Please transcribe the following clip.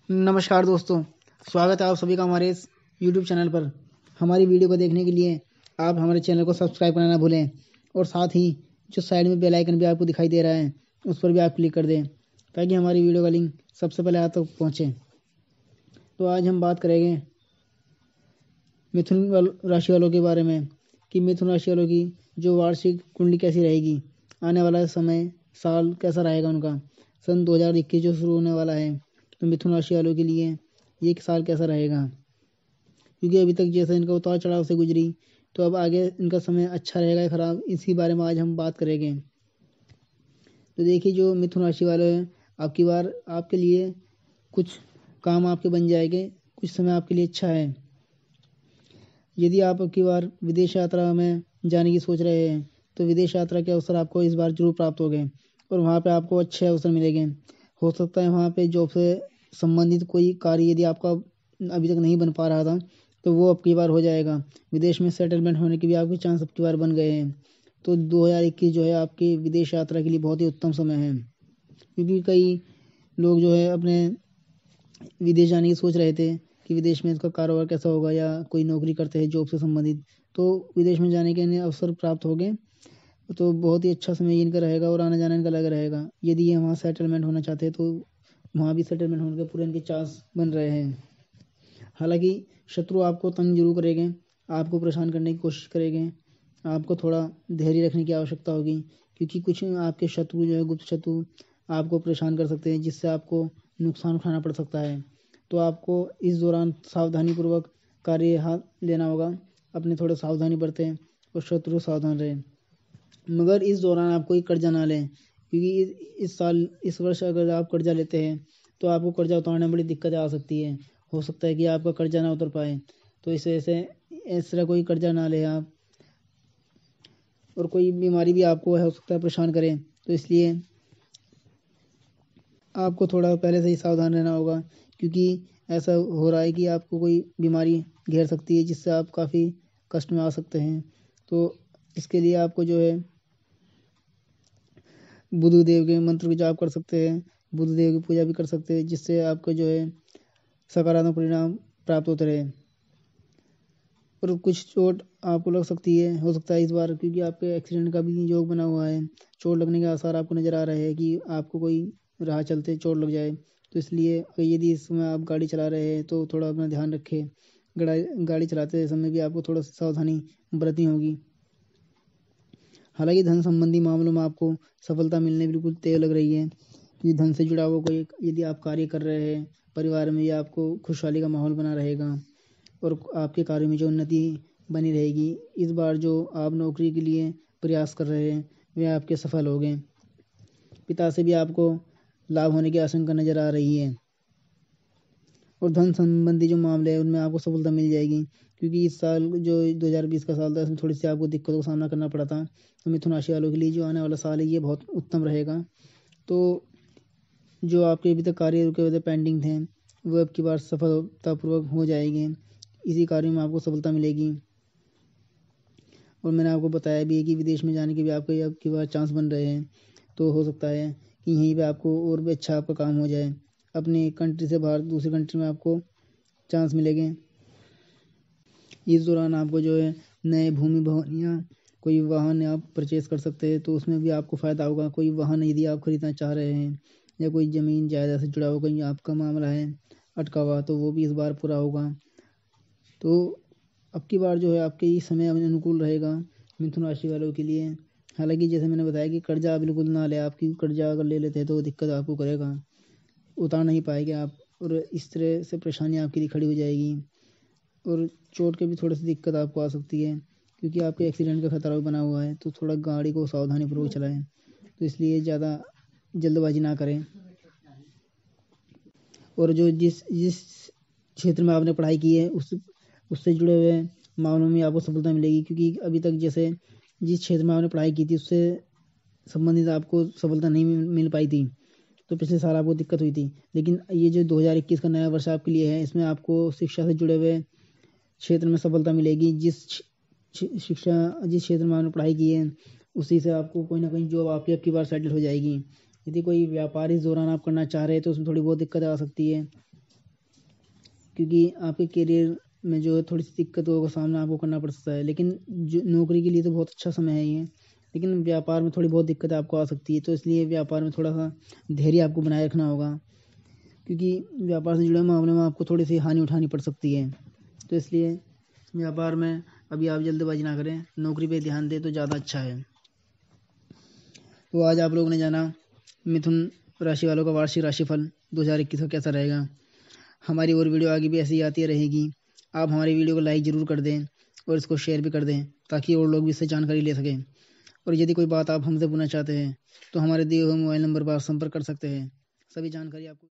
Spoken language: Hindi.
नमस्कार दोस्तों, स्वागत है आप सभी का हमारे इस YouTube चैनल पर। हमारी वीडियो को देखने के लिए आप हमारे चैनल को सब्सक्राइब करना ना भूलें और साथ ही जो साइड में बेल आइकन भी आपको दिखाई दे रहा है उस पर भी आप क्लिक कर दें ताकि हमारी वीडियो का लिंक सबसे पहले आप तक पहुँचे। तो आज हम बात करेंगे मिथुन राशि वालों के बारे में कि मिथुन राशि वालों की जो वार्षिक कुंडली कैसी रहेगी, आने वाला समय साल कैसा रहेगा उनका। सन 2021 जो शुरू होने वाला है तो मिथुन राशि वालों के लिए ये एक साल कैसा रहेगा, क्योंकि अभी तक जैसे इनका उतार चढ़ाव से गुजरी तो अब आगे इनका समय अच्छा रहेगा या खराब, इसी बारे में आज हम बात करेंगे। तो देखिए, जो मिथुन राशि वाले हैं आपकी बार आपके लिए कुछ काम आपके बन जाएंगे, कुछ समय आपके लिए अच्छा है। यदि आप अब की बार विदेश यात्रा में जाने की सोच रहे हैं तो विदेश यात्रा के अवसर आपको इस बार जरूर प्राप्त होंगे और वहाँ पे आपको अच्छे अवसर मिलेंगे। हो सकता है वहाँ पे जॉब से संबंधित कोई कार्य यदि आपका अभी तक नहीं बन पा रहा था तो वो अब की बार हो जाएगा। विदेश में सेटलमेंट होने के भी आपके चांस अब की बार बन गए हैं। तो 2021 जो है आपकी विदेश यात्रा के लिए बहुत ही उत्तम समय है, क्योंकि कई लोग जो है अपने विदेश जाने की सोच रहे थे कि विदेश में इसका कारोबार कैसा होगा या कोई नौकरी करते हैं जॉब से संबंधित, तो विदेश में जाने के इन्हें अवसर प्राप्त हो गए। तो बहुत ही अच्छा समय इनका रहेगा और आना जाना इनका लगा रहेगा। यदि ये वहाँ सेटलमेंट होना चाहते हैं तो वहाँ भी सेटलमेंट होने के पूरे इनके चांस बन रहे हैं। हालांकि शत्रु आपको तंग जरूर करेंगे, आपको परेशान करने की कोशिश करेंगे, आपको थोड़ा धैर्य रखने की आवश्यकता होगी, क्योंकि कुछ आपके शत्रु जो है गुप्त शत्रु आपको परेशान कर सकते हैं जिससे आपको नुकसान उठाना पड़ सकता है। तो आपको इस दौरान सावधानीपूर्वक कार्य हाथ लेना होगा, अपने थोड़े सावधानी बरतें और शत्रु सावधान रहें। मगर इस दौरान आप कोई कर्जा ना लें, क्योंकि इस वर्ष अगर आप कर्जा लेते हैं तो आपको कर्जा उतारने में बड़ी दिक्कतें आ सकती है। हो सकता है कि आपका कर्जा ना उतर पाए, तो इस वजह से इस तरह कोई कर्जा ना ले आप। और कोई बीमारी भी आपको हो सकता है परेशान करें, तो इसलिए आपको थोड़ा पहले से ही सावधान रहना होगा, क्योंकि ऐसा हो रहा है कि आपको कोई बीमारी घेर सकती है जिससे आप काफ़ी कष्ट में आ सकते हैं। तो इसके लिए आपको जो है बुध देव के मंत्र की जाप कर सकते हैं, बुध देव की पूजा भी कर सकते हैं, जिससे आपको जो है सकारात्मक परिणाम प्राप्त होते रहे। और कुछ चोट आपको लग सकती है, हो सकता है इस बार, क्योंकि आपके एक्सीडेंट का भी योग बना हुआ है। चोट लगने के आसार आपको नज़र आ रहे हैं कि आपको कोई राह चलते चोट लग जाए। तो इसलिए यदि इस समय आप गाड़ी चला रहे हैं तो थोड़ा अपना ध्यान रखें। गाड़ी चलाते समय भी आपको थोड़ा सावधानी बरतनी होगी। हालांकि धन संबंधी मामलों में आपको सफलता मिलने बिल्कुल तय लग रही है, कि धन से जुड़ा हुआ कोई यदि आप कार्य कर रहे हैं परिवार में, या आपको खुशहाली का माहौल बना रहेगा और आपके कार्य में जो उन्नति बनी रहेगी। इस बार जो आप नौकरी के लिए प्रयास कर रहे हैं वे आपके सफल हो गए। पिता से भी आपको लाभ होने की आशंका नजर आ रही है और धन संबंधी जो मामले हैं उनमें आपको सफलता मिल जाएगी, क्योंकि इस साल जो 2020 का साल था इसमें थोड़ी सी आपको दिक्कतों का सामना करना पड़ा था। तो मिथुन राशि वालों के लिए जो आने वाला साल है ये बहुत उत्तम रहेगा। तो जो आपके अभी तक कार्य रुके हुए थे, पेंडिंग थे, वो अब की बार सफलतापूर्वक हो जाएंगे। इसी कार्य में आपको सफलता मिलेगी। और मैंने आपको बताया भी है कि विदेश में जाने के भी आपको अब की बार चांस बन रहे हैं। तो हो सकता है कि यहीं पे आपको और भी अच्छा आपका काम हो जाए, अपने कंट्री से बाहर दूसरी कंट्री में आपको चांस मिलेंगे। इस दौरान आपको जो है नए भूमि भवन या कोई वाहन आप परचेज कर सकते हैं, तो उसमें भी आपको फ़ायदा होगा। कोई वाहन यदि आप खरीदना चाह रहे हैं या कोई ज़मीन जायदाद से जुड़ा हुआ कोई आपका मामला है अटका हुआ, तो वो भी इस बार पूरा होगा। तो अब की बार जो है आपके ये समय अनुकूल रहेगा मिथुन राशि वालों के लिए। हालांकि जैसे मैंने बताया कि कर्जा बिल्कुल ना ले आप, क्योंकि कर्जा अगर ले लेते हैं तो दिक्कत आपको करेगा, उतार नहीं पाएंगे आप और इस तरह से परेशानी आपके लिए खड़ी हो जाएगी। और चोट की भी थोड़ी सी दिक्कत आपको आ सकती है, क्योंकि आपके एक्सीडेंट का खतरा भी बना हुआ है। तो थोड़ा गाड़ी को सावधानीपूर्वक चलाएं, तो इसलिए ज़्यादा जल्दबाजी ना करें। और जो जिस जिस क्षेत्र में आपने पढ़ाई की है उससे जुड़े हुए मामलों में आपको सफलता मिलेगी, क्योंकि अभी तक जैसे जिस क्षेत्र में आपने पढ़ाई की थी उससे संबंधित आपको सफलता नहीं मिल पाई थी, तो पिछले साल आपको दिक्कत हुई थी। लेकिन ये जो 2021 का नया वर्ष आपके लिए है, इसमें आपको शिक्षा से जुड़े हुए क्षेत्र में सफलता मिलेगी। जिस क्षेत्र में आपने पढ़ाई की है उसी से आपको कोई ना कोई जॉब आपकी अब की बार सेटल हो जाएगी। यदि कोई व्यापार इस दौरान आप करना चाह रहे हैं तो उसमें थोड़ी बहुत दिक्कत आ सकती है, क्योंकि आपके करियर में जो है थोड़ी सी दिक्कतों का सामना आपको करना पड़ सकता है। लेकिन जो नौकरी के लिए तो बहुत अच्छा समय है ये, लेकिन व्यापार में थोड़ी बहुत दिक्कत आपको आ सकती है। तो इसलिए व्यापार में थोड़ा सा धैर्य आपको बनाए रखना होगा, क्योंकि व्यापार से जुड़े मामले में आपको थोड़ी सी हानि उठानी पड़ सकती है। तो इसलिए व्यापार में अभी आप जल्दबाजी ना करें, नौकरी पे ध्यान दें तो ज़्यादा अच्छा है। तो आज आप लोगों ने जाना मिथुन राशि वालों का वार्षिक राशिफल 2021 का कैसा रहेगा। हमारी और वीडियो आगे भी ऐसी ही आती रहेगी। आप हमारी वीडियो को लाइक ज़रूर कर दें और इसको शेयर भी कर दें, ताकि और लोग भी इससे जानकारी ले सकें। और यदि कोई बात आप हमसे पूछना चाहते हैं तो हमारे दिए हुए मोबाइल नंबर पर संपर्क कर सकते हैं। सभी जानकारी आपको